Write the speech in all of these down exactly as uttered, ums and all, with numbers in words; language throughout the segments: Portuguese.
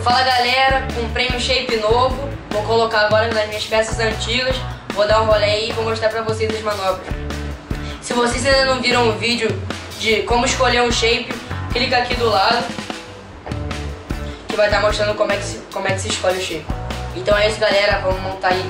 Fala galera, comprei um shape novo, vou colocar agora nas minhas peças antigas, vou dar um rolê aí e vou mostrar pra vocês as manobras. Se vocês ainda não viram o vídeo de como escolher um shape, clica aqui do lado, que vai estar mostrando como é que se, como é que se escolhe o shape. Então é isso galera, vamos montar aí.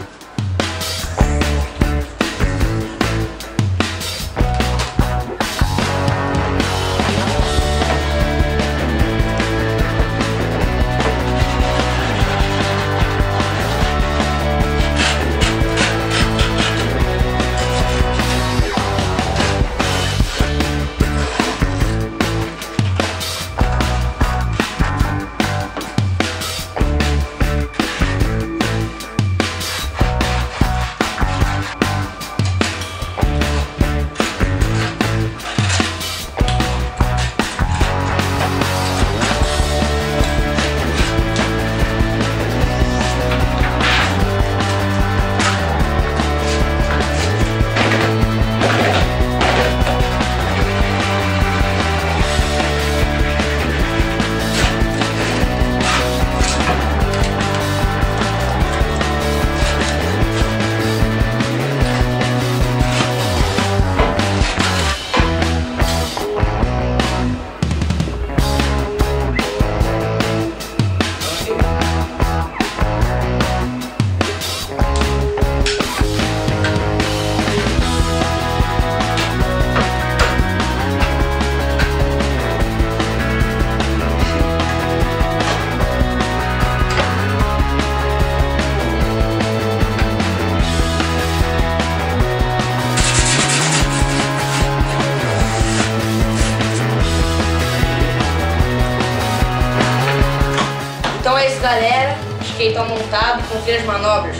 Então é isso galera, o skate tá montado, confira as manobras.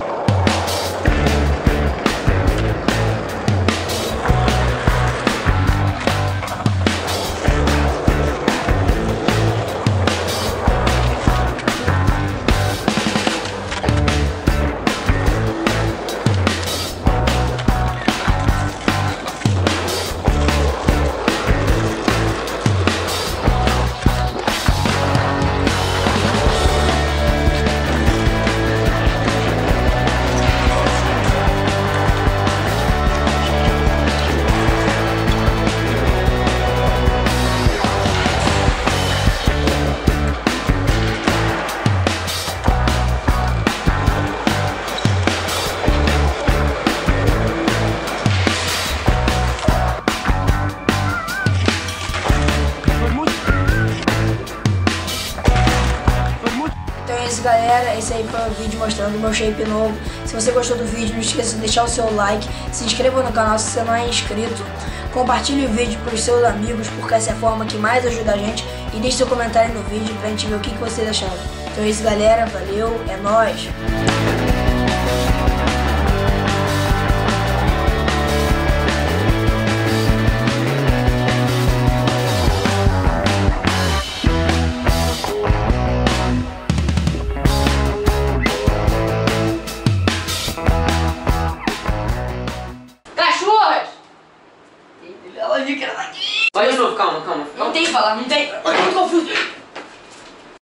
Galera, esse aí foi o vídeo mostrando o meu shape novo. Se você gostou do vídeo, não esqueça de deixar o seu like, se inscreva no canal se você não é inscrito, compartilhe o vídeo para os seus amigos, porque essa é a forma que mais ajuda a gente, e deixe seu comentário no vídeo pra gente ver o que, que vocês acharam. Então é isso galera, valeu, é nóis! Vai de novo, calma, calma. Não tem que falar, não tem.